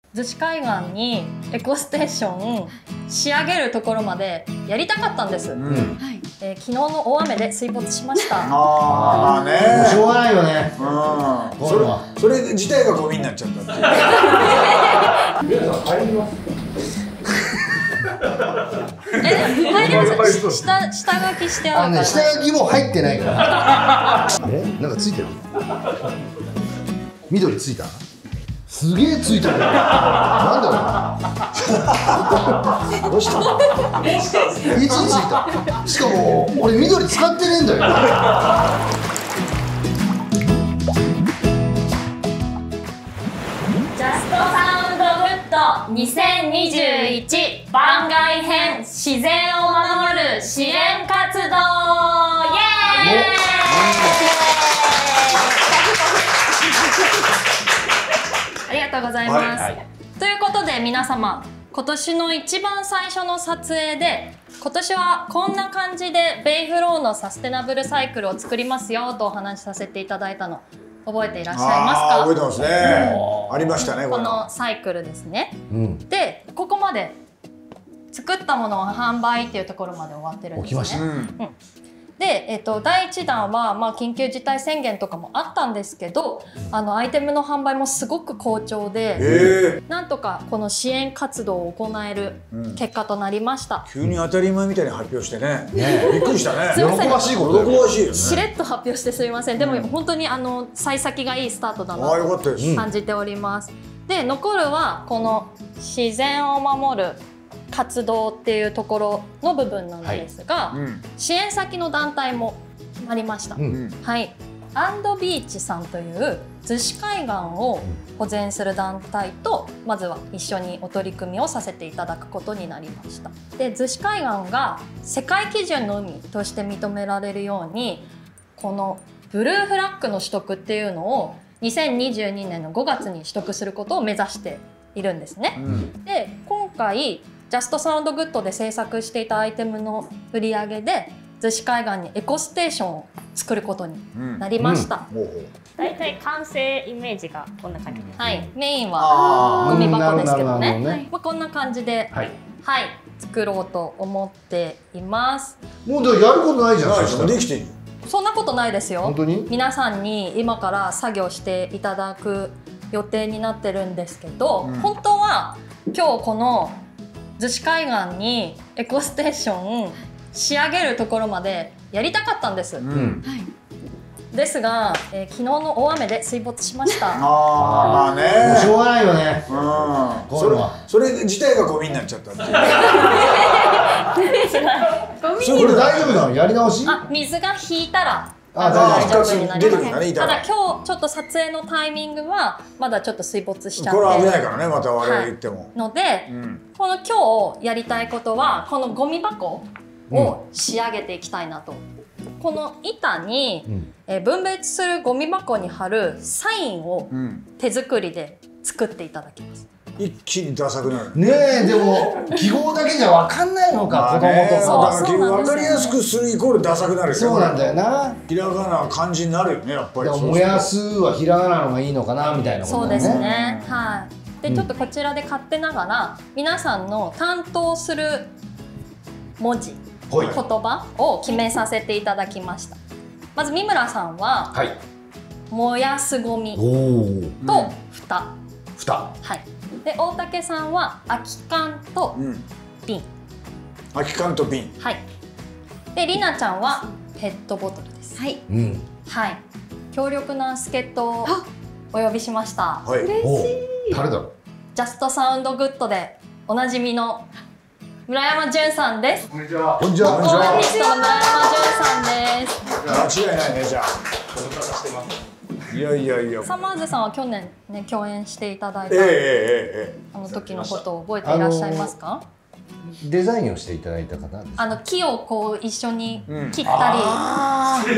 逗子海岸にエコステーション仕上げるところまでやりたかったんです。昨日の大雨で水没しました。 ああね、 もうしょうがないよね。 それ自体がゴミになっちゃったっていう。 皆さん入ります。 入ります。下書きしてあるから。 下書きも入ってないから。なんかついてる。緑ついた。すげえついたね。なんだろう。どうしたの。いつついた。しかも俺緑使ってねえんだよ。 ジャストサウンドグッド2021番外編自然を守る支援活動イエーイ。ありがとうございます。ということで皆様、今年の一番最初の撮影で今年はこんな感じでベイフローのサステナブルサイクルを作りますよとお話しさせていただいたの覚えていらっしゃいますか？ 覚えてますね。ありましたね。 このサイクルですね。でここまで作ったものを販売っていうところまで終わってるんですね。 起きました。 で、第1弾は、緊急事態宣言とかもあったんですけど、アイテムの販売もすごく好調で、なんとかこの支援活動を行える結果となりました。 急に当たり前みたいに発表してね、びっくりしたね。 すいません、 喜ばしいことだよ。 喜ばしいよね。 しれっと発表してすみません。でも本当に幸先がいいスタートだなと感じております。で、残るはこの自然を守る活動っていうところの部分なんですが、支援先の団体も決まりました。はい、アンドビーチさんという逗子海岸を保全する団体とまずは一緒にお取り組みをさせていただくことになりました。で、逗子海岸が世界基準の海として認められるように、このブルーフラッグの取得っていうのを2022年の5月に取得することを目指しているんですね。で、今回ジャストサウンドグッドで制作していたアイテムの売り上げで逗子海岸にエコステーションを作ることになりました。 だいたい完成イメージがこんな感じです。 はい、メインはゴミ箱ですけどね。こんな感じで、はい、作ろうと思っています。 もうやることないじゃん。 できてる。 そんなことないですよ。 本当に？ 皆さんに今から作業していただく予定になってるんですけど、本当は今日この逗子海岸にエコステーション仕上げるところまでやりたかったんです。ですが、昨日の大雨で水没しました。 まあね。 もうしょうがないよね。 それ自体がゴミになっちゃったっていう。 これ大丈夫なの？やり直し？ 水が引いたら大丈夫になります。 ただ今日ちょっと撮影のタイミングはまだちょっと水没しちゃって、 これは危ないからね、また我々言っても。 ので、この今日やりたいことはこのゴミ箱を仕上げていきたいなと。この板に分別するゴミ箱に貼るサインを手作りで作っていただきます。 一気にダサくなる。 ねえ、でも記号だけじゃ分かんないのか、子供とか。 分かりやすくするイコールダサくなるよね。 そうなんだよな。 ひらがな漢字になるよね、やっぱり。 燃やすはひらがなのがいいのかなみたいなことだね。 そうですね。はい。で、ちょっとこちらで勝手ながら皆さんの担当する文字、言葉を決めさせていただきました。まず三村さんは燃やすゴミと蓋。はい。で、大竹さんは空き缶と瓶。 空き缶と瓶。 はい。で、りなちゃんはペットボトルです。はい。はい。強力な助っ人をお呼びしました。 嬉しい。誰だろう。 ジャストサウンドグッドでおなじみの村山淳さんです。 こんにちは。 コーラミストの村山淳さんです。 間違いないね、じゃあ。いやいやいや。 サマーズさんは去年ね共演していただいたあの時のことを覚えていらっしゃいますか？ デザインをしていただいた方です。 木をこう一緒に切ったり。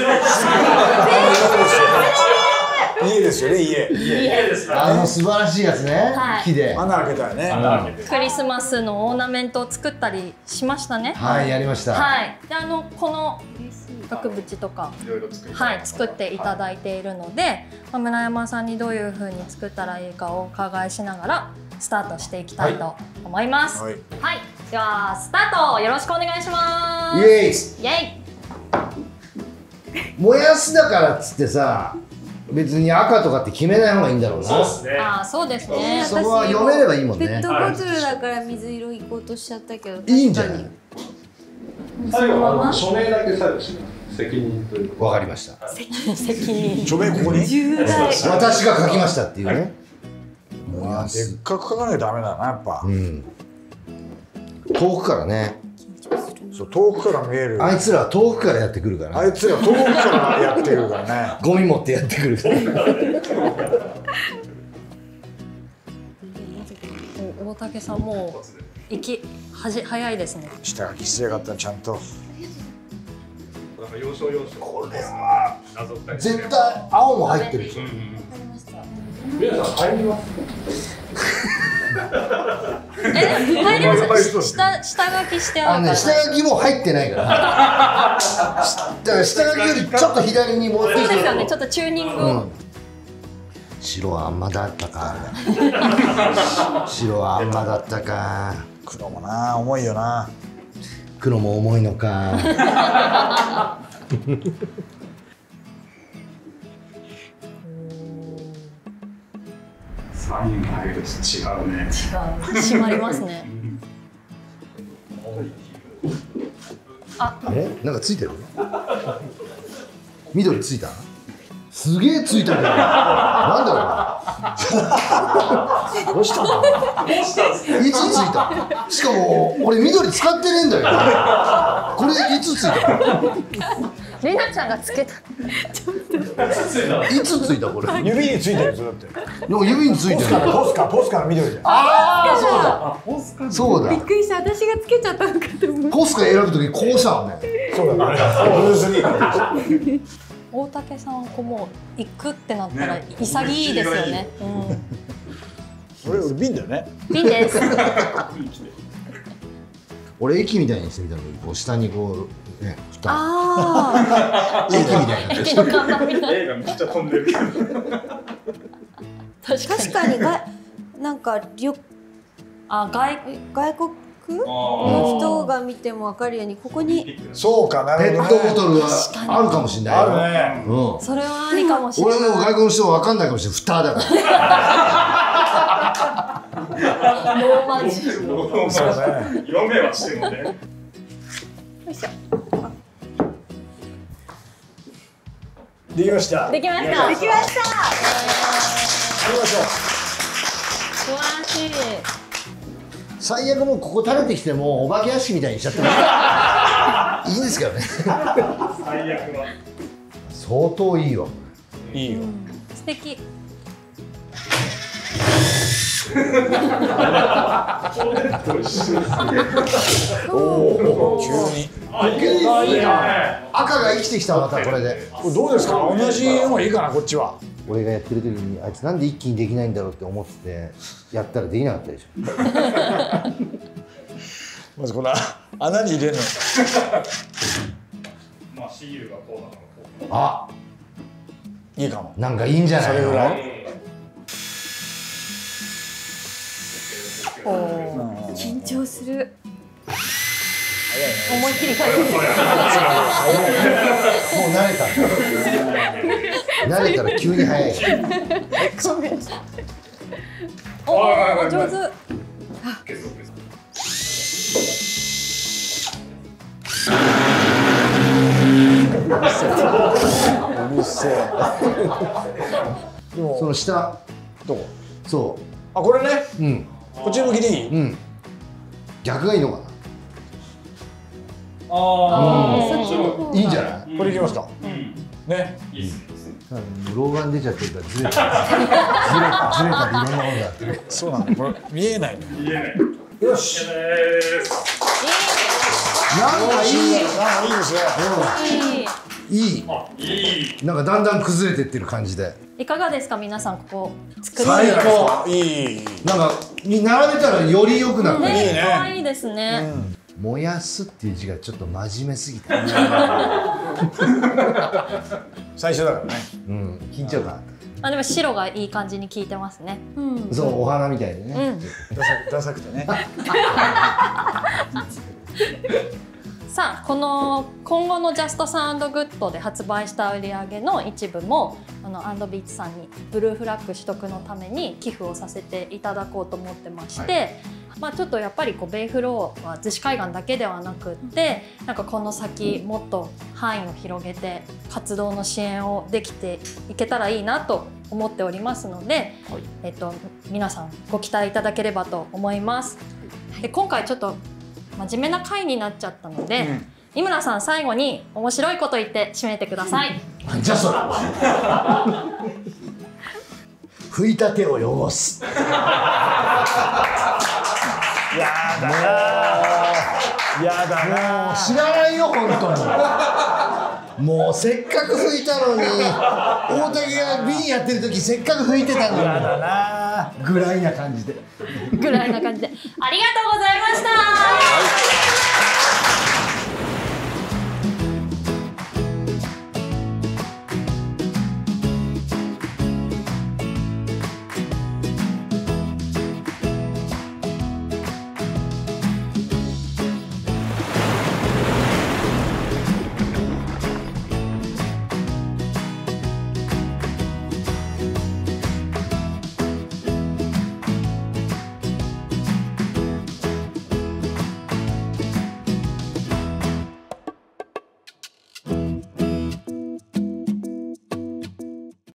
家ですよね、家です。 素晴らしいやつね。木で穴開けたらね。 クリスマスのオーナメントを作ったりしましたね。 はい、やりました。 はい。で、この額縁とか作っていただいているので、村山さんにどういう風に作ったらいいかをお伺いしながらスタートしていきたいと思います。 はい。 はい、ではスタートよろしくお願いします。 イエーイ。 イエイ。 燃やすだからっつってさ、別に赤とかって決めない方がいいんだろうな。 そうですね。 ああ、そうですね。 そこは読めればいいもんね。 ペットボトルだから水色行こうとしちゃったけど、 いいんじゃない。 最後は署名だけ最後します。責任というか。 わかりました。 責任。 署名ここに。 重大。 私が書きましたっていうね。燃やでっす。 かく書かないとダメだなやっぱ。 うん。遠くからね。 そう遠くから見える。 あいつらは遠くからやってくるから。 あいつら遠くからやってるからね。 ゴミ持ってやってくるから。 大竹さんもう早いですね。 下書きしてやがったちゃんと。 なんか要所要所。これはなぞったり。 絶対青も入ってるでしょ。 皆さん入ります。 入ります。下書きしてあるから。 下書きも入ってないから。だから下書きよりちょっと左に持ってきて。 そうですよね。ちょっとチューニングを。 白はあんまだったか。白はあんまだったか。 黒もな重いよな。 黒も重いのか。 サインが入ると違うね。 違う。締まりますね。 あれなんかついてる？緑ついた？すげえついたけど。なんだろう。どうしたの？いつついた？しかも俺緑使ってねえんだよ。これいつついた？ りなちゃんがつけた。 いつついたこれ？ 指についてるぞだって。 なんか指についてる。 ポスカの緑じゃん。 ああそうだ。そうだびっ。くりした。私がつけちゃったのかと思う。 ポスカ選ぶときこうしたのね。 そうだね。ブルースリー。 大竹さんもう行くってなったら潔いですよね。 俺瓶だよね。 瓶です。 俺駅みたいにしてみたのにこう下にこうね蓋。 あ駅みたいな。 駅の看板みたい。 映画めっちゃ飛んでるけど。 確かになんか外国の人が見ても分かるようにここにそうかなペッるほどね。 トボトルはあるかもしれないよ。 あるね。 うん。 それはありかもしれない。 俺も外国の人は分かんないかもしれない。蓋だから。 ローマ字。 そうね。 読めはしてもね。 よいしょ。 できました。 できました。 できました。 やりましょう。 素晴らしい。 最悪もうここ垂れてきてもお化け屋敷みたいにしちゃってもいいんですけどね。 最悪は。 相当いいわ。 いいよ。 素敵。 おお急に。 赤が生きてきたまたこれで。 これどうですか。同じのがいいかなこっちは。 俺がやってる時にあいつなんで一気にできないんだろうって思っててやったらできなかったでしょ。 まずこの穴に入れるの。 まあシールがこうなのかこう。 あ、 いいかも。 なんかいいんじゃないの。 それぐらい。 緊張する。 思いっきり書いてる。 もう慣れた。慣れたら急に早い。 おお、上手。 うるせえ。でもその下、 どこ。 そあこれね。 う、うん、 こっち向きでいい。 うん、逆がいいのかな。いいんじゃない。 これいきますか。ね。 老眼出ちゃってるからずれたずれたでいろんなものがあって。 そうなんだ。これ見えないの。 見えない。 よし。 なんかいい。 いいですね。 いい。 いい。 なんかだんだん崩れてってる感じで。 いかがですか皆さんここ作り最高。 いい。 なんか並べたらより良くなった。 ね、 いいね可愛いですね。 燃やすっていう字がちょっと真面目すぎて。 最初だからね。 うん、緊張感。 まあでも白がいい感じに効いてますね。 そう、お花みたいでね。 ダサくてね。 さあ、この今後のジャストサウンドグッドで発売した売り上げの一部もアンドビーツさんにブルーフラッグ取得のために寄付をさせていただこうと思ってまして、まあちょっとやっぱりベイフローは逗子海岸だけではなくって、なんかこの先もっと範囲を広げて活動の支援をできていけたらいいなと思っておりますので、皆さんご期待いただければと思います。で、今回ちょっと真面目な回になっちゃったので、井村さん最後に面白いこと言って締めてください。 じゃあそれ拭いた手を汚す。 やだな。やだな。 もう知らないよ本当に。もうせっかく拭いたのに、大竹が瓶やってる時せっかく拭いてたのに。やだな。ぐらいな感じで。 ぐらいな感じで。ありがとうございました。